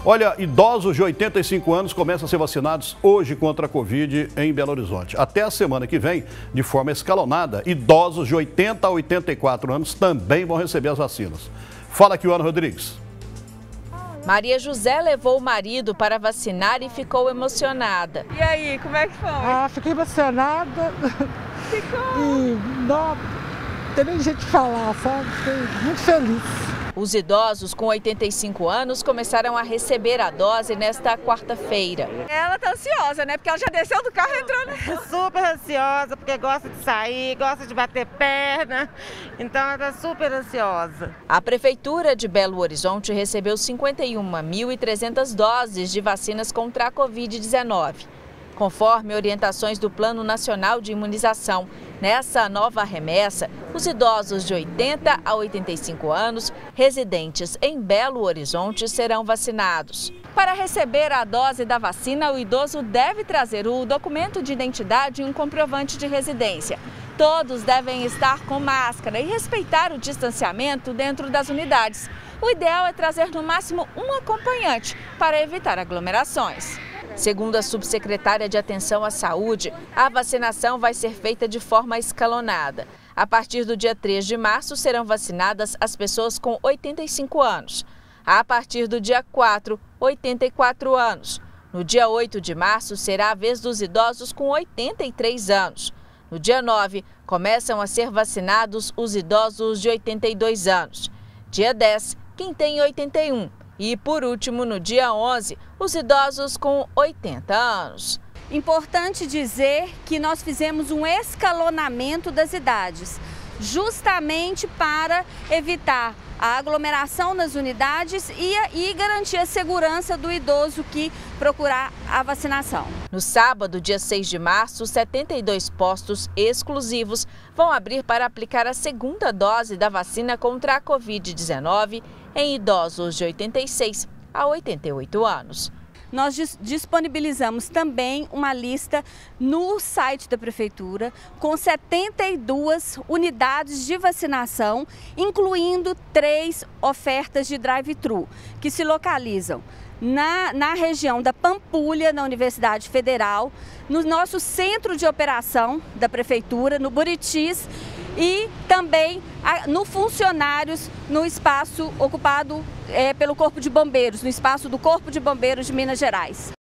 Olha, idosos de 85 anos começam a ser vacinados hoje contra a Covid em Belo Horizonte. Até a semana que vem, de forma escalonada, idosos de 80 a 84 anos também vão receber as vacinas. Fala aqui o Ana Rodrigues. Maria José levou o marido para vacinar e ficou emocionada. E aí, como é que foi? Fiquei emocionada. Ficou? E não tem nem jeito de falar, sabe? Fiquei muito feliz. Os idosos com 85 anos começaram a receber a dose nesta quarta-feira. Ela tá ansiosa, né? Porque ela já desceu do carro e entrou, né? Super ansiosa, porque gosta de sair, gosta de bater perna, então ela tá super ansiosa. A Prefeitura de Belo Horizonte recebeu 51.300 doses de vacinas contra a Covid-19. Conforme orientações do Plano Nacional de Imunização, nessa nova remessa, os idosos de 80 a 85 anos, residentes em Belo Horizonte, serão vacinados. Para receber a dose da vacina, o idoso deve trazer o documento de identidade e um comprovante de residência. Todos devem estar com máscara e respeitar o distanciamento dentro das unidades. O ideal é trazer no máximo um acompanhante para evitar aglomerações. Segundo a subsecretária de Atenção à Saúde, a vacinação vai ser feita de forma escalonada. A partir do dia 3 de março serão vacinadas as pessoas com 85 anos. A partir do dia 4, 84 anos. No dia 8 de março será a vez dos idosos com 83 anos. No dia 9, começam a ser vacinados os idosos de 82 anos. Dia 10, quem tem 81. E, por último, no dia 11, os idosos com 80 anos. Importante dizer que nós fizemos um escalonamento das idades, justamente para evitar a aglomeração nas unidades e garantir a segurança do idoso que procurar a vacinação. No sábado, dia 6 de março, 72 postos exclusivos vão abrir para aplicar a segunda dose da vacina contra a Covid-19 em idosos de 86 a 88 anos. Nós disponibilizamos também uma lista no site da Prefeitura com 72 unidades de vacinação, incluindo 3 ofertas de drive-thru, que se localizam na região da Pampulha, na Universidade Federal, no nosso centro de operação da Prefeitura, no Buritis, e também no Funcionários, no espaço ocupado pelo Corpo de Bombeiros, no espaço do Corpo de Bombeiros de Minas Gerais.